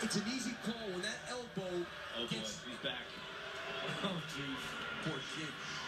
It's an easy call when that elbow Oh, boy. He's back. Oh, jeez. Poor kid.